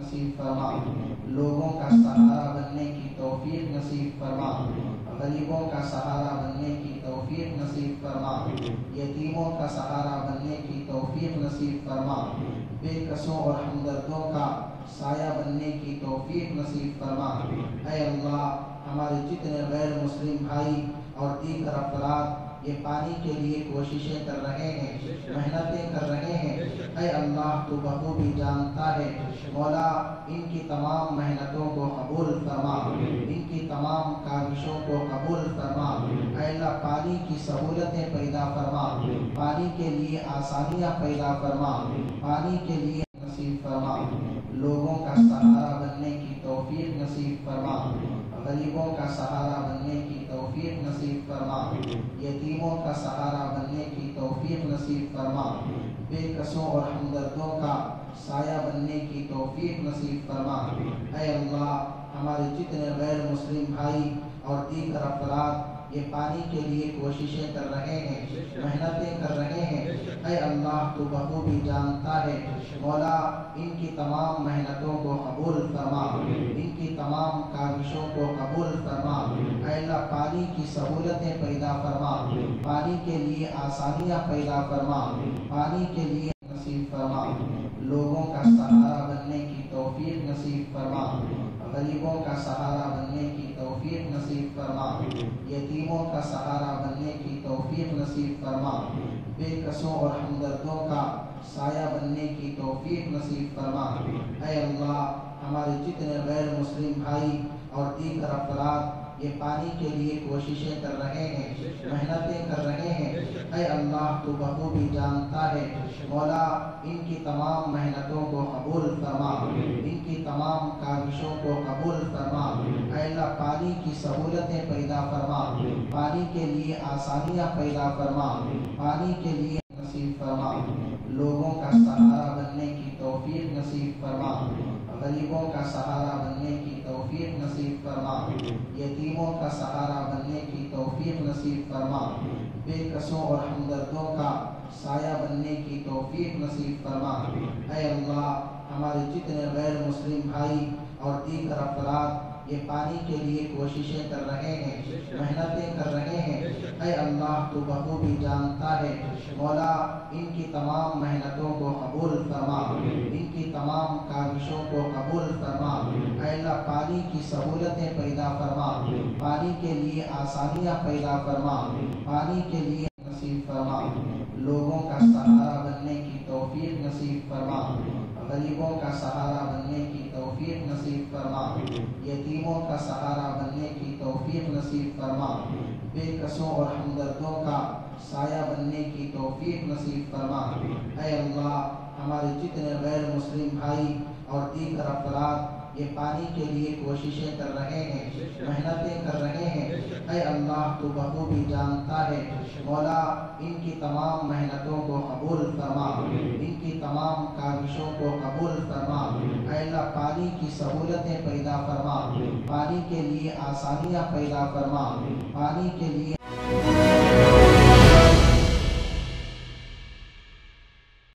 نصیب فرما، لوگوں کا سہارا بننے کی توفیق نصیب فرما، غریبوں کا سہارا بننے کی توفیق نصیب فرما، یتیموں کا سہارا بننے کی توفیق نصیب فرما، بے کسوں اور ہمدردوں کا سایہ بننے کی توفیق نصیب فرما۔ اے اللہ، ہمارے جتنے غیر مسلم بھائی اور دیگر افراد یہ پانی کے لیے کوششیں کر رہے ہیں، محنتیں کر رہے ہیں، اے اللہ تو بخوبی جانتا ہے۔ مولا، ان کی تمام محنتوں کو قبول فرما، ان کی تمام کاوشوں کو قبول فرما۔ اے اللہ، پانی کی سہولتیں پیدا فرما، پانی کے لیے آسانیاں پیدا فرما، پانی کے لیے نصیب فرما، لوگوں کا سہارا بننے کی توفیق نصیب فرما، غریبوں کا سہارا بننے کی توفیق نصیب فرما، یتیموں کا سہارا بننے کی توفیق نصیب فرما، بے کسوں اور ہمدردوں کا سایہ بننے کی توفیق نصیب فرما۔ اے اللہ، ہمارے جتنے غیر مسلم بھائی اور دیگر افراد یہ پانی کے لیے کوششیں کر رہے ہیں، محنتیں کر رہے ہیں، اے اللہ تو بخوبی جانتا ہے۔ مولا، ان کی تمام محنتوں کو قبول فرما، ان کی تمام کاوشوں کو قبول فرما۔ اے اللہ، پانی کی سہولتیں پیدا فرما، پانی کے لیے آسانیاں پیدا فرما، پانی کے لیے نصیب فرما، لوگوں کا سہارا بننے کی توفیق نصیب فرما، غریبوں کا سہارا بننے کی توفیق نصیب فرما، یتیموں کا سہارا بننے کی توفیق نصیب فرما، بے کسوں اور ہمدردوں کا سایہ بننے کی توفیق نصیب فرما۔ اے اللہ، ہمارے جتنے غیر مسلم بھائی اور دیگر افراد یہ پانی کے لیے کوششیں کر رہے ہیں، محنتیں کر رہے ہیں، اے اللہ تو بخوبی جانتا ہے۔ مولا، ان کی تمام محنتوں کو قبول فرما، ان کی تمام کاوشوں کو قبول فرما۔ اے اللہ، پانی کی سہولتیں پیدا فرما، پانی کے لیے آسانیاں پیدا فرما، پانی کے لیے نصیب فرما، لوگوں کا سہارا بننے کی توفیق نصیب فرما، غریبوں کا سہارا بننے کی توفیق نصیب فرما، یتیموں کا سہارا بننے کی توفیق نصیب فرما، بے کسوں اور ہمدردوں کا سایہ بننے کی توفیق نصیب فرما۔ اے اللہ، ہمارے جتنے غیر مسلم بھائی اور دیگر افراد یہ پانی کے لیے کوششیں کر رہے ہیں، محنتیں کر رہے ہیں، اے اللہ تو بخوبی جانتا ہے۔ مولا، ان کی تمام محنتوں کو قبول فرما، ان کی تمام کاوشوں کو قبول فرما۔ اے اللہ، پانی کی سہولتیں پیدا فرما، پانی کے لیے آسانیاں پیدا فرما، پانی کے لیے نصیب فرما، لوگوں کا سہارا بننے کی توفیق نصیب فرما، غریبوں کا سہارا بننے کی توفیق نصیب فرما، یتیموں کا سہارا بننے کی توفیق نصیب فرما، بے کسوں اور ہمدردوں کا سایہ بننے کی توفیق نصیب فرما۔ اے اللہ، ہمارے جتنے غیر مسلم بھائی اور دیگر افراد یہ پانی کے لیے کوششیں کر رہے ہیں، محنتیں کر رہے ہیں، اے اللہ تو بخوبی جانتا ہے۔ مولا، ان کی تمام محنتوں کو قبول فرما، ان کی تمام کاوشوں کو قبول فرما۔ اے اللہ، پانی کی سہولتیں پیدا فرما، پانی کے لیے آسانیاں پیدا فرما، پانی کے لیے